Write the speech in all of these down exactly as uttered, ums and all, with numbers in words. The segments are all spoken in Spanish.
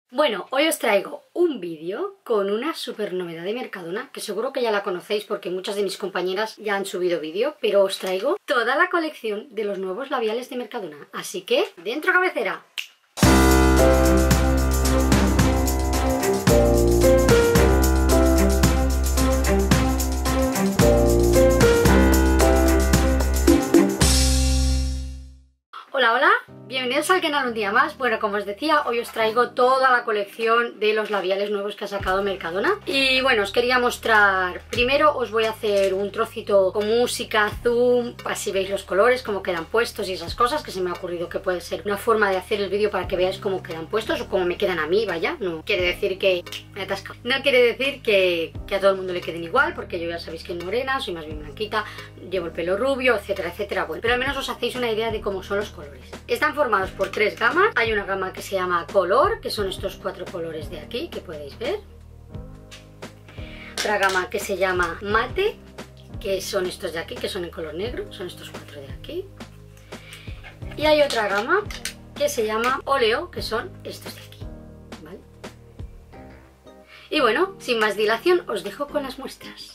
Bueno, hoy os traigo un vídeo con una super novedad de Mercadona, que seguro que ya la conocéis porque muchas de mis compañeras ya han subido vídeo, pero os traigo toda la colección de los nuevos labiales de Mercadona. Así que, ¡dentro cabecera! Hola, hola, bienvenidos al canal un día más. Bueno, como os decía, hoy os traigo toda la colección de los labiales nuevos que ha sacado Mercadona. Y bueno, os quería mostrar, primero os voy a hacer un trocito con música, zoom, así veis los colores, cómo quedan puestos y esas cosas, que se me ha ocurrido que puede ser una forma de hacer el vídeo para que veáis cómo quedan puestos o cómo me quedan a mí, vaya. No quiere decir que... me he atascado. No quiere decir que, que a todo el mundo le queden igual, porque yo ya sabéis que es morena, soy más bien blanquita, llevo el pelo rubio, etcétera, etcétera. Bueno, pero al menos os hacéis una idea de cómo son los colores. Están formados por tres gamas. Hay una gama que se llama color, que son estos cuatro colores de aquí, que podéis ver. Otra gama que se llama mate, que son estos de aquí, que son en color negro, son estos cuatro de aquí. Y hay otra gama que se llama óleo, que son estos de aquí, ¿vale? Y bueno, sin más dilación, os dejo con las muestras.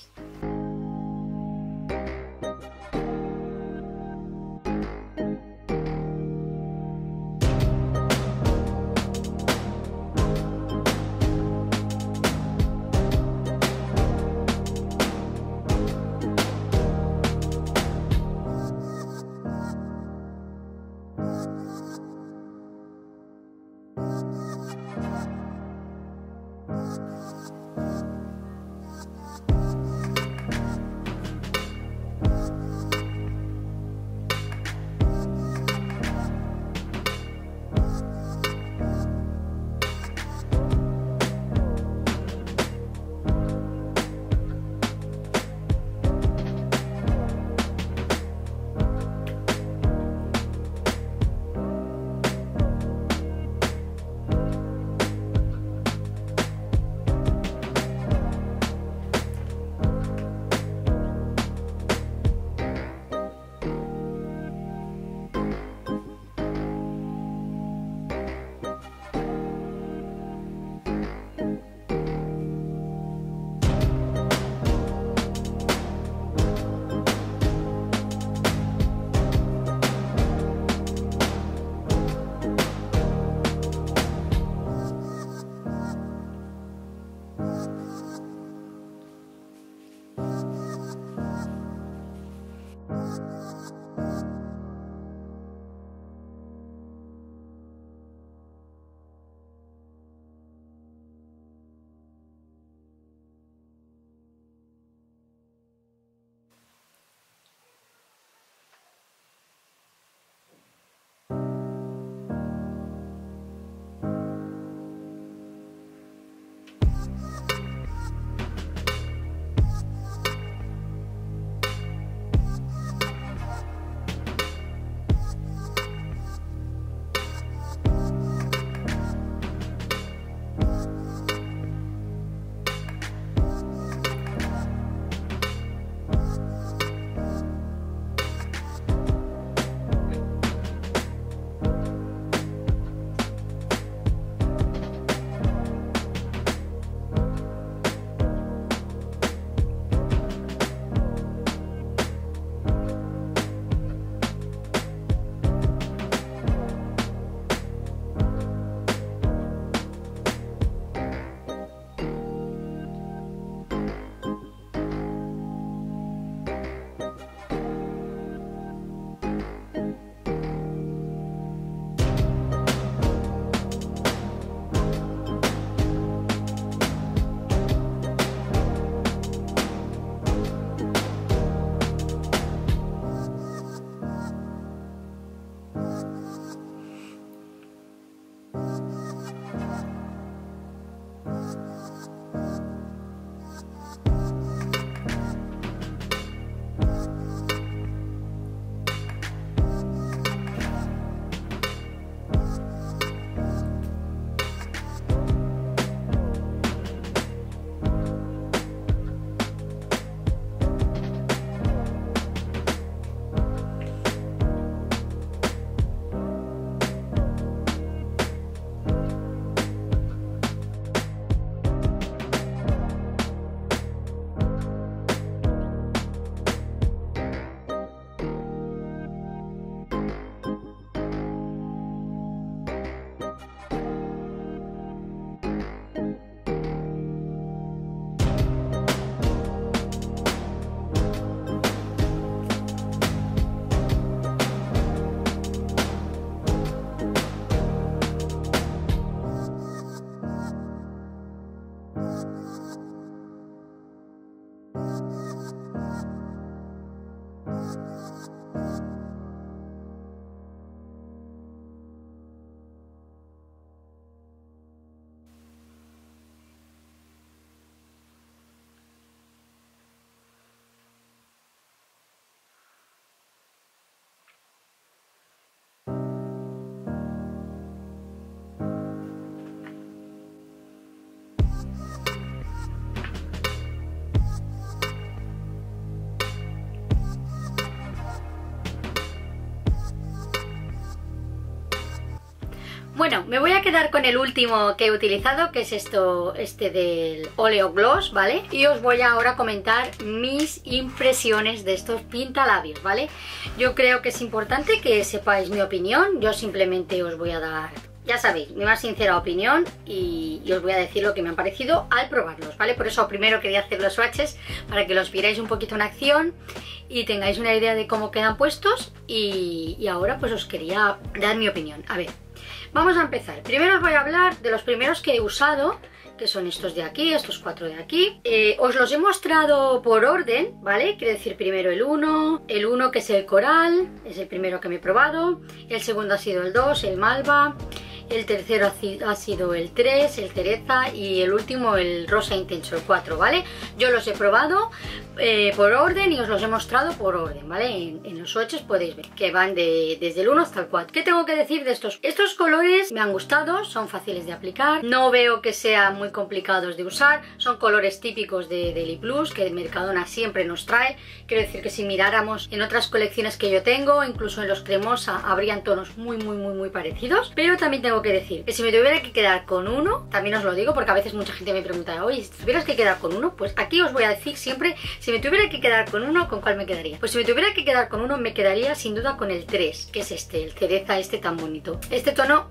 Bueno, me voy a quedar con el último que he utilizado, que es esto, este del Oleo Gloss, ¿vale? Y os voy ahora a comentar mis impresiones de estos pintalabios, ¿vale? Yo creo que es importante que sepáis mi opinión. Yo simplemente os voy a dar, ya sabéis, mi más sincera opinión y, y os voy a decir lo que me han parecido al probarlos, ¿vale? Por eso primero quería hacer los swatches para que los vierais un poquito en acción y tengáis una idea de cómo quedan puestos y, y ahora pues os quería dar mi opinión. A ver, vamos a empezar. Primero os voy a hablar de los primeros que he usado, que son estos de aquí, estos cuatro de aquí. Eh, os los he mostrado por orden, ¿vale? Quiero decir, primero el uno, el uno que es el coral, es el primero que me he probado, el segundo ha sido el dos, el malva, el tercero ha sido el tres, el cereza, y el último el rosa intenso, el cuatro, ¿vale? Yo los he probado eh, por orden y os los he mostrado por orden, ¿vale? En, en los swatches podéis ver que van de, desde el uno hasta el cuatro. ¿Qué tengo que decir de estos? Estos colores me han gustado, son fáciles de aplicar, no veo que sean muy complicados de usar, son colores típicos de Deli Plus que Mercadona siempre nos trae. Quiero decir que si miráramos en otras colecciones que yo tengo, incluso en los cremosa, habrían tonos muy muy muy muy parecidos, pero también tengo que decir que si me tuviera que quedar con uno, también os lo digo porque a veces mucha gente me pregunta, oye, si tuvieras que quedar con uno, pues aquí os voy a decir siempre, si me tuviera que quedar con uno, ¿con cuál me quedaría? Pues si me tuviera que quedar con uno, me quedaría sin duda con el tres, que es este, el cereza este tan bonito. Este tono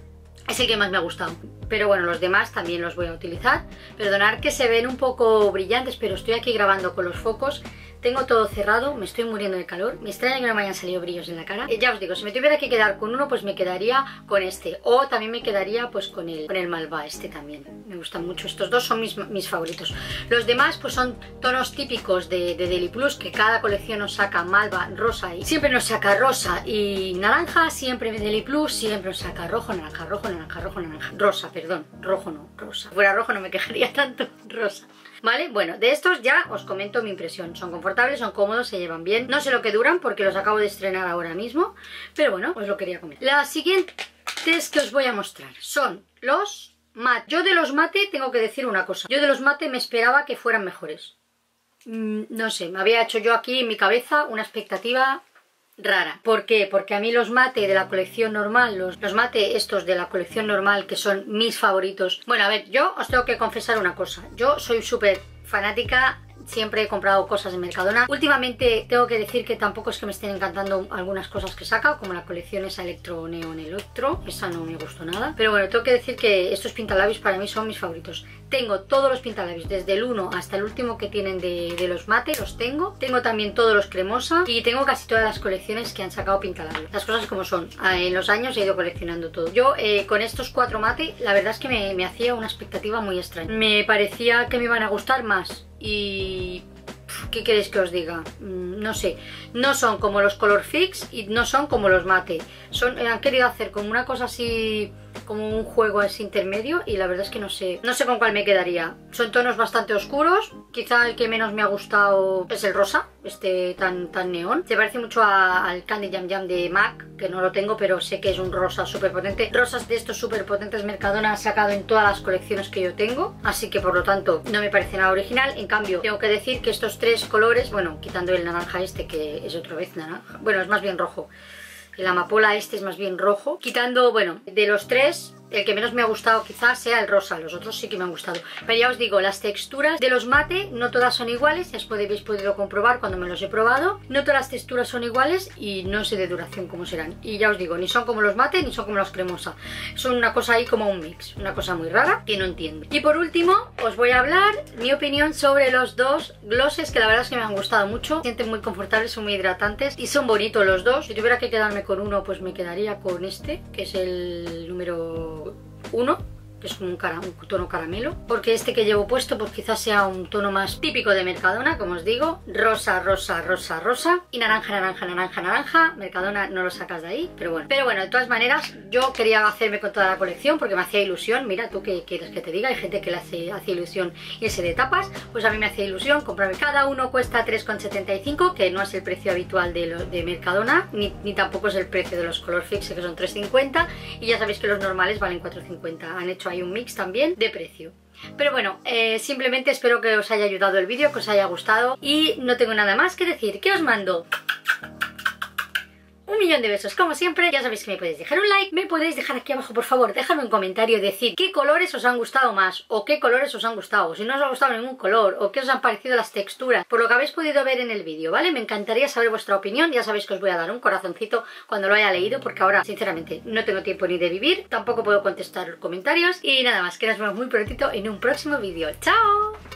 es el que más me ha gustado, pero bueno, los demás también los voy a utilizar. Perdonad que se ven un poco brillantes, pero estoy aquí grabando con los focos. Tengo todo cerrado, me estoy muriendo de calor. Me extraña que no me hayan salido brillos en la cara. Eh, ya os digo, si me tuviera que quedar con uno, pues me quedaría con este. O también me quedaría pues con el, con el malva, este también. Me gustan mucho. Estos dos son mis, mis favoritos. Los demás pues son tonos típicos de, de Deli Plus, que cada colección nos saca malva, rosa y siempre nos saca rosa y naranja. Siempre Deli Plus siempre nos saca rojo, naranja, rojo, naranja, rojo, naranja. Rosa, perdón. Rojo no, rosa. Si fuera rojo no me quejaría tanto. Rosa. ¿Vale? Bueno, de estos ya os comento mi impresión. Son confortables, son cómodos, se llevan bien. No sé lo que duran porque los acabo de estrenar ahora mismo, pero bueno, os lo quería comentar. Las siguientes que os voy a mostrar son los mate. Yo de los mate tengo que decir una cosa. Yo de los mate me esperaba que fueran mejores. Mm, no sé, me había hecho yo aquí en mi cabeza una expectativa rara. ¿Por qué? Porque a mí los mate de la colección normal, los, los mate estos de la colección normal, que son mis favoritos. Bueno, a ver, yo os tengo que confesar una cosa. Yo soy súper fanática, siempre he comprado cosas en Mercadona. Últimamente tengo que decir que tampoco es que me estén encantando algunas cosas que saca, como la colección esa Electro Neon Electro, esa no me gustó nada. Pero bueno, tengo que decir que estos pintalabios para mí son mis favoritos. Tengo todos los pintalabios, desde el uno hasta el último que tienen de, de los mate, los tengo. Tengo también todos los cremosa y tengo casi todas las colecciones que han sacado pintalabios. Las cosas como son. En los años he ido coleccionando todo. Yo eh, con estos cuatro mate, la verdad es que me, me hacía una expectativa muy extraña. Me parecía que me iban a gustar más y... ¿qué queréis que os diga? No sé, no son como los Color Fix y no son como los mate. Son, han querido hacer como una cosa así, como un juego así intermedio, y la verdad es que no sé, no sé con cuál me quedaría. Son tonos bastante oscuros, quizá el que menos me ha gustado es el rosa, este tan, tan neón. Se parece mucho a, al Candy Jam Jam de MAC, que no lo tengo, pero sé que es un rosa súper potente. Rosas de estos súper potentes Mercadona ha sacado en todas las colecciones que yo tengo, así que por lo tanto no me parece nada original. En cambio, tengo que decir que estos tres colores, bueno, quitando el naranja este que es otra vez naranja, bueno, es más bien rojo. El amapola este es más bien rojo. Quitando, bueno, de los tres, el que menos me ha gustado quizás sea el rosa. Los otros sí que me han gustado. Pero ya os digo, las texturas de los mate no todas son iguales. Ya os habéis podido comprobar cuando me los he probado. No todas las texturas son iguales y no sé de duración cómo serán. Y ya os digo, ni son como los mate ni son como los cremosa. Son una cosa ahí como un mix. Una cosa muy rara que no entiendo. Y por último, os voy a hablar mi opinión sobre los dos glosses, que la verdad es que me han gustado mucho. Se sienten muy confortables, son muy hidratantes y son bonitos los dos. Si tuviera que quedarme con uno, pues me quedaría con este, que es el número uno, que es como un, cara, un tono caramelo, porque este que llevo puesto pues quizás sea un tono más típico de Mercadona, como os digo, rosa, rosa, rosa, rosa y naranja, naranja, naranja, naranja. Mercadona no lo sacas de ahí, pero bueno, pero bueno, de todas maneras yo quería hacerme con toda la colección porque me hacía ilusión. Mira, tú qué quieres que te diga, hay gente que le hace, hace ilusión irse de tapas, pues a mí me hacía ilusión comprarme. Cada uno cuesta tres con setenta y cinco, que no es el precio habitual de, lo, de Mercadona, ni, ni tampoco es el precio de los Color Fix, que son tres cincuenta, y ya sabéis que los normales valen cuatro cincuenta. Han hecho ahí un mix también de precio. Pero bueno, eh, simplemente espero que os haya ayudado el vídeo, que os haya gustado, y no tengo nada más que decir. ¿Qué os mando? Un un millón de besos como siempre. Ya sabéis que me podéis dejar un like, me podéis dejar aquí abajo, por favor, dejadme un comentario, decir qué colores os han gustado más o qué colores os han gustado, o si no os ha gustado ningún color, o qué os han parecido las texturas, por lo que habéis podido ver en el vídeo, ¿vale? Me encantaría saber vuestra opinión. Ya sabéis que os voy a dar un corazoncito cuando lo haya leído, porque ahora sinceramente no tengo tiempo ni de vivir, tampoco puedo contestar comentarios, y nada más, que nos vemos muy prontito en un próximo vídeo. ¡Chao!